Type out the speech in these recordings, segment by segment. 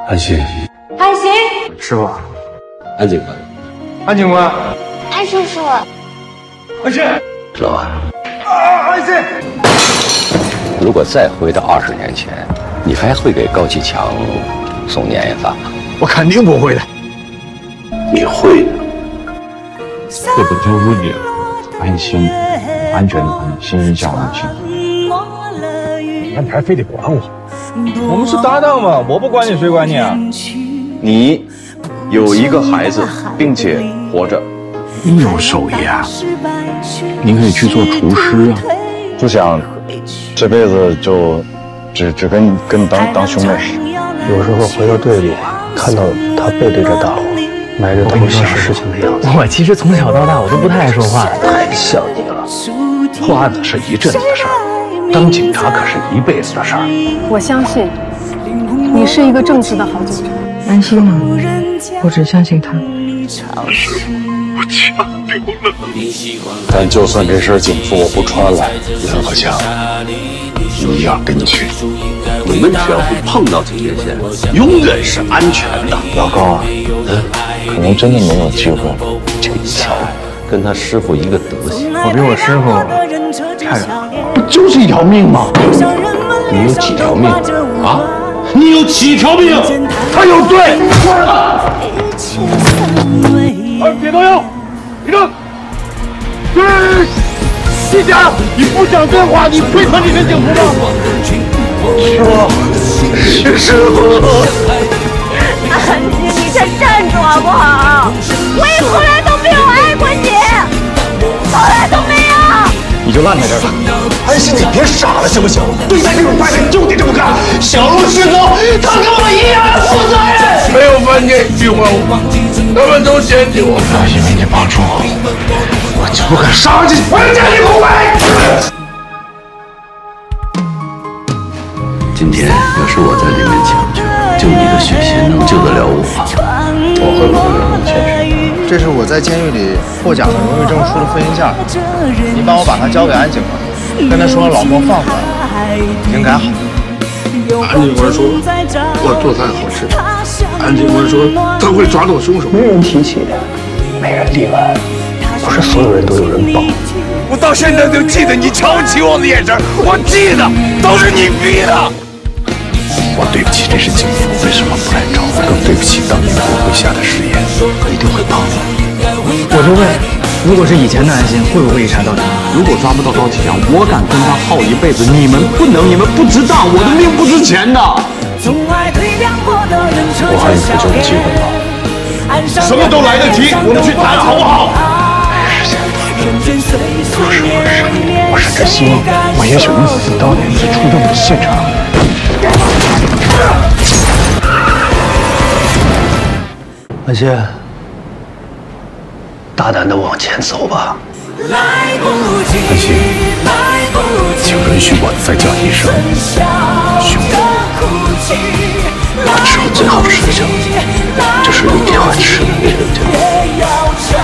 安心， 安心， 师傅，安警官， 安警官， 安叔叔， 安心， 老安， 安心。 如果再回到20年前，你还会给高启强送年夜饭吗？ 我肯定不会的。 你会的。 对不住你了，安心，安全的安，心向安心。那你还非得管我？我们是搭档嘛，我不管你谁管你啊？ 你有一个孩子，并且活着。 你有手艺啊？你可以去做厨师啊。 不想这辈子就只跟当兄妹。 有时候回到队里，看到他背对着大伙，埋着头想事情的样子。 我其实从小到大我都不太爱说话， 太像你了。 破案子是一阵子的事儿，当警察可是一辈子的事儿。 我相信你是一个正直的好警察。 安心吗？我只相信他。 但就算这身警服我不穿了， 袁和强，你要跟去。 你们只要不碰到警戒线，永远是安全的。 老高啊，可能真的没有机会了。 这一瞧，跟他师傅一个德行。 我比我师傅差远了，不就是一条命吗？ 你有几条命啊？你有几条命？ 他有罪。别动腰，立正。季家，你不讲真话，你配穿这身警服吗？师傅， 安心，你先站住好不好？我也从来都没有爱过你，从来都没有。 你就烂在这儿了。安心，你别傻了行不行？对待这种坏人就得这么干。小鹿失踪，他跟我一样负责任。没有犯这句话，他们都嫌弃我。因为你帮助我，我就不敢杀进去，我要见你后背。 今天要是我在里面抢救，就你的血型能救得了我？ 我会不会惹你谦虚？ 这是我在监狱里获奖的荣誉证书的复印件，你帮我把它交给安警官，跟他说老婆放出来了，已经改好。 安警官说我做菜好吃，安警官说他会抓到凶手。 没人提起，没人例外，不是所有人都有人帮。 我到现在都记得你瞧不起我的眼神，我记得，都是你逼的。我对不起这身警服，为什么不来找我？更对不起当年我麾下的誓言，我一定会帮你。 我就问，如果是以前的安心，会不会一查到底？ 如果抓不到高启强，我敢跟他耗一辈子，你们不能，你们不知道，我的命不值钱的。 我还有补救的机会吗？ 什么都来得及，我们去谈好不好？我甚至希望，我也许能死到那次出动的现场。 安心，大胆的往前走吧。 安心，请允许我再叫一声兄弟。 我吃过最好吃的酒，就是你天晚吃的那种酒。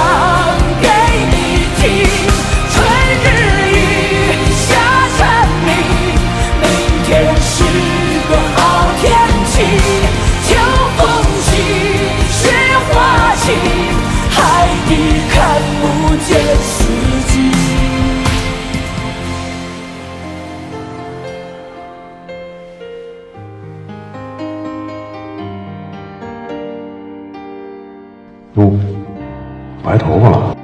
哟，白头发了。